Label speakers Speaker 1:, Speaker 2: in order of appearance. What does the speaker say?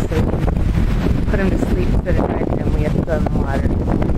Speaker 1: so we can put him to sleep for the night, then we have to go in the water.